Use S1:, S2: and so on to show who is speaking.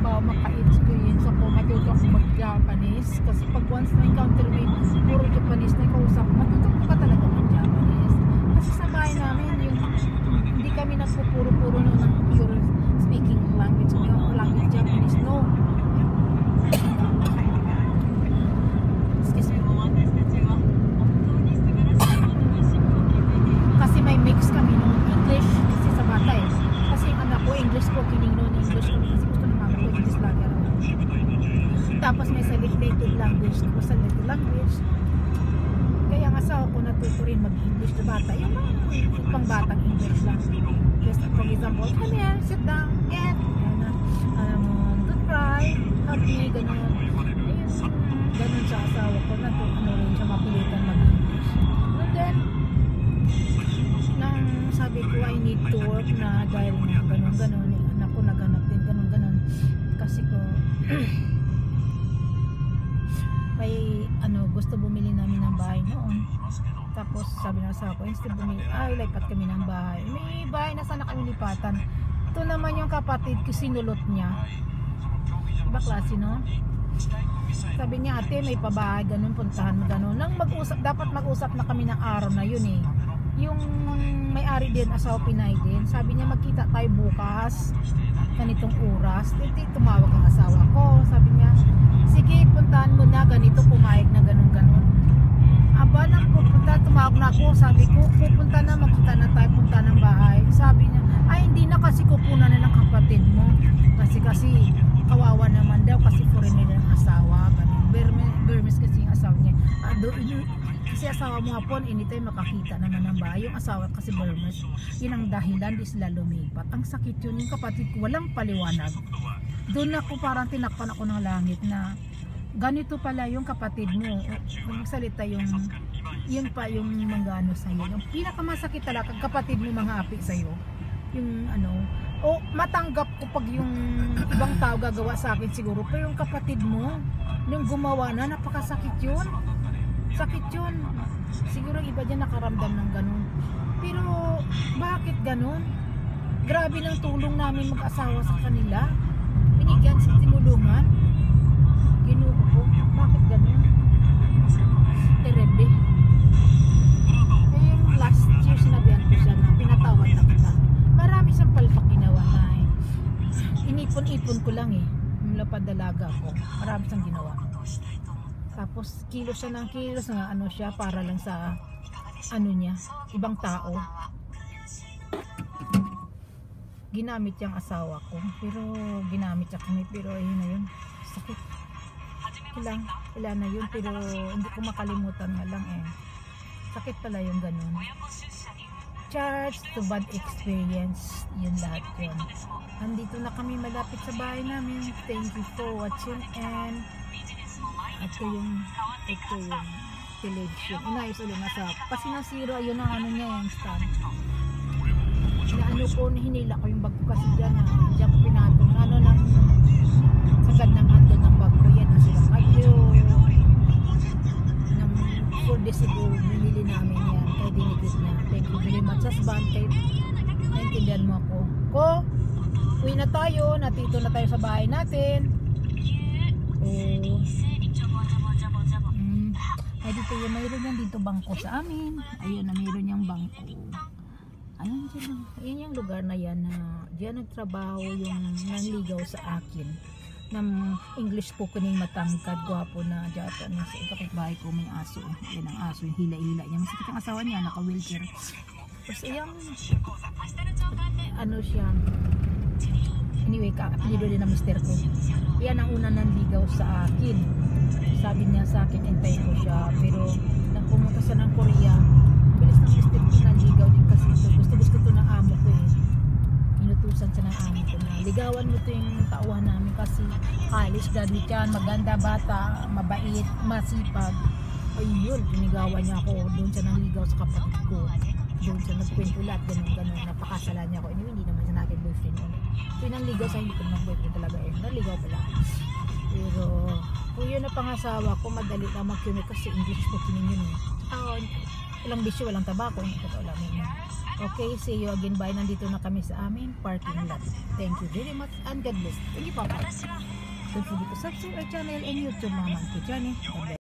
S1: maka-experience ako, matuto ako mag-Japanese. Kasi pag once na encounter mo yung puro Japanese na ikausap, matuto ka talaga mag-Japanese. Kasi sa bahay namin, yung, hindi kami nagpupuro-puro ng pure speaking language, language Japanese, no. Excuse me. Kasi may mix kami ng English, kasi sa bata eh. Kasi yung anak ko, English po, kiningnon English kami kasi gusto ng mama ko, English lagi ako. Tapos may selected language, ko selected language. Kaya ang asawa ko natuto rin mag-English na bata. Yung mga pang batang English lang. Just for example, come here, sit down, eat, don't cry, hug me, ganun. Ayun, ganun sa asawa ko, natuto rin siya mapilitan mag-English. And then, nang sabi ko, I need to work na dahil nga ganun-ganun, anak ko naghanap din ganun-ganun. Kasi ko, may gusto bumili namin ng bahay noon. Tapos sabi na sa ako, instead bumili, lipat kami ng bahay. May bahay na sana kami lipatan. Ito naman yung kapatid ko, sinulot niya. Iba klase, no? Sabi niya, ate, may pabahay, ganun, puntahan mo, ganun. Nang mag-usap, dapat mag-usap na kami ng araw na yun eh. Yung may-ari din, asawa Pinay din, sabi niya, magkita tayo bukas ganitong oras. Tumawag ang asawa ko, sabi niya, sige, puntahan mo na ganito, pumayag na ganun-ganun. Aba, nang pupunta, tumawag na ako, sabi ko, pupunta na, magkita na tayo, punta ng bahay. Sabi niya, ay hindi na, kasi kukunan na ng kapatid mo. Kasi kawawa naman daw, kasi foreigner ng asawa, Burmese kasi yung asawa niya. Kasi asawa mo hapon, anytime makakita naman ng bahay. Yung asawa kasi Burmese, yun ang dahilan, di sila lumipat. Ang sakit yun, yung kapatid ko, walang paliwanag. Doon ako parang tinakpan ako ng langit na ganito pala yung kapatid mo. Yung salita yung yun pa yung mga ano sa'yo. Yung pinakamasakit talaga, kapatid mo mga api sa'yo. Yung matanggap ko pag yung ibang tao gagawa sa akin siguro. Pero yung kapatid mo, yung gumawa na, napakasakit yun. Sakit yun. Siguro iba dyan nakaramdam ng ganun. Pero bakit ganun? Grabe ng tulong namin mag-asawa sa kanila. Binigyan sa tinulungan. Ginuho ko. Bakit ganun? Terebe. Yung last year sinabihan ko siya na pinatawad na kita. Marami siyang palpak ginawa na eh. Inipon-ipon ko lang eh. Mula pa dalaga ko. Marami siyang ginawa. Tapos kilos siya ng kilos nga siya para lang sa niya, ibang tao. Ginamit yung asawa ko, pero ginamit siya kami, pero ayun na yun, sakit. Ilan na yun, pero hindi ko makalimutan nga lang eh. Sakit pala yung ganun. Charge to bad experience, yun lahat yun. Andito na kami malapit sa bahay namin. Thank you for watching, and ito yung television. Inayos ulit na sa kasi nasiro, ayun ang niya yung stand. Ko, hinila ko yung bag ko kasi dyan ko pinatong lang sagad ng handle ng bag ko. Yan na sila kayo ng 4 days ago binili namin yan kaya dinikit na. Thank you very much husband, kaya naintindihan mo ako uwi na tayo, natito na tayo sa bahay natin. Ay dito yung mayroon yan dito bangko sa amin. Ayun na mayroon yung bangko. Ayun dyan, ayun yung lugar na yan na diyan nagtrabaho yung nanligaw sa akin ng English spokening matangkad, gwapo na Japanese. Sa kapitbahay ko may aso. Yan ang aso, yung hila-hila niya. Masakit ang asawa niya, naka-wheelchair. Tapos yung siya, anyway, kapilido din ng mister ko. Yan ang una nanligaw sa akin. Sabi niya sa akin, hintayin ko siya. Pero nang pumunta siya ng Korea, bilis ng mister ko nanligaw din kasi ito. Gusto to ng amo ko eh. Inutusan siya ng amo ko na ligawan mo to yung tauhan namin kasi college graduate yan, maganda bata, mabait, masipag. Ayun, pinigawan niya ako. Doon siya nanligaw sa kapatid ko. Doon siya nagkwento lahat, ganun-ganun. Napakasalan niya ako. Anyway, hindi naman siya natin boyfriend. So nanligaw sa hindi ko naman boyfriend talaga eh. Nanligaw pala. Pero kung yun na pangasawa ko, madali lang mag-commit kasi English speaking yun eh. Ilang bisyo, walang tabako, hindi ko alam yun. Okay, see you again. Bye. Nandito na kami sa aming parking lot. Thank you very much and God bless. Thank you, Papa. Don't forget to subscribe our channel and YouTube, Mama Auntie Johnny.